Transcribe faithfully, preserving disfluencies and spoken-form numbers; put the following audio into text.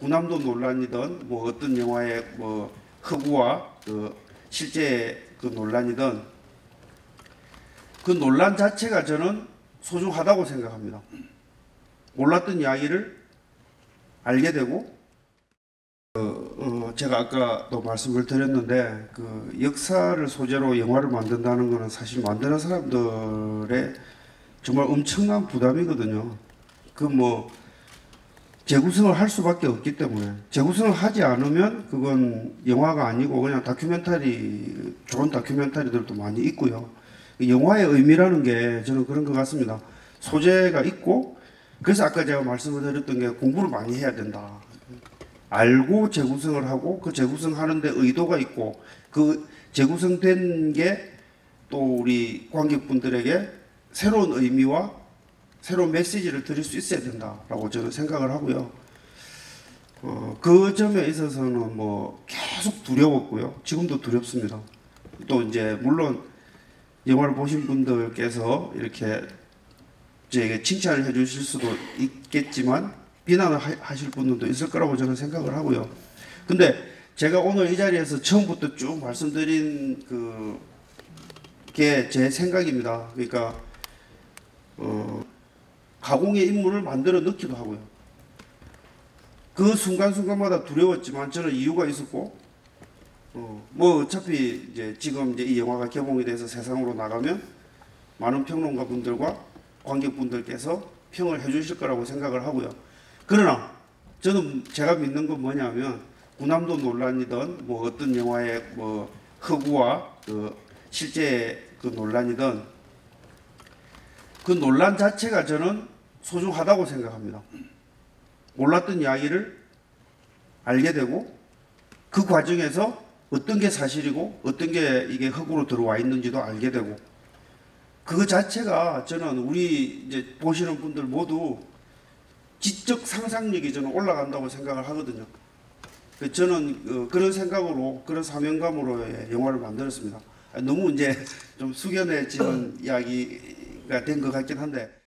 군함도 논란이든 뭐 어떤 영화의 뭐 허구와 그 실제 그 논란이든 그 논란 자체가 저는 소중하다고 생각합니다. 몰랐던 이야기를 알게 되고 어, 어, 제가 아까도 말씀을 드렸는데 그 역사를 소재로 영화를 만든다는 것은 사실 만드는 사람들의 정말 엄청난 부담이거든요. 그 뭐 재구성을 할 수밖에 없기 때문에 재구성을 하지 않으면 그건 영화가 아니고 그냥 다큐멘터리, 좋은 다큐멘터리들도 많이 있고요. 영화의 의미라는 게 저는 그런 것 같습니다. 소재가 있고 그래서 아까 제가 말씀을 드렸던 게 공부를 많이 해야 된다. 알고 재구성을 하고 그 재구성하는데 의도가 있고 그 재구성된 게 또 우리 관객분들에게 새로운 의미와 새로운 메시지를 드릴 수 있어야 된다라고 저는 생각을 하고요. 어, 그 점에 있어서는 뭐 계속 두려웠고요. 지금도 두렵습니다. 또 이제 물론 영화를 보신 분들께서 이렇게 저에게 칭찬을 해주실 수도 있겠지만 비난을 하실 분들도 있을 거라고 저는 생각을 하고요. 근데 제가 오늘 이 자리에서 처음부터 쭉 말씀드린 그 게 제 생각입니다. 그러니까 어, 가공의 인물을 만들어 넣기도 하고요. 그 순간순간마다 두려웠지만 저는 이유가 있었고, 어, 뭐 어차피 이제 지금 이제 이 영화가 개봉이 돼서 세상으로 나가면 많은 평론가 분들과 관객분들께서 평을 해주실 거라고 생각을 하고요. 그러나 저는 제가 믿는 건 뭐냐면 군함도 논란이든 뭐 어떤 영화의 뭐 허구와 그 실제 그 논란이든 그 논란 자체가 저는 소중하다고 생각합니다. 몰랐던 이야기를 알게 되고 그 과정에서 어떤 게 사실이고 어떤 게 이게 허구로 들어와 있는지도 알게 되고 그거 자체가 저는 우리 이제 보시는 분들 모두 지적 상상력이 저는 올라간다고 생각을 하거든요. 저는 그런 생각으로 그런 사명감으로 영화를 만들었습니다. 너무 이제 좀 숙연해지는 이야기가 된 것 같긴 한데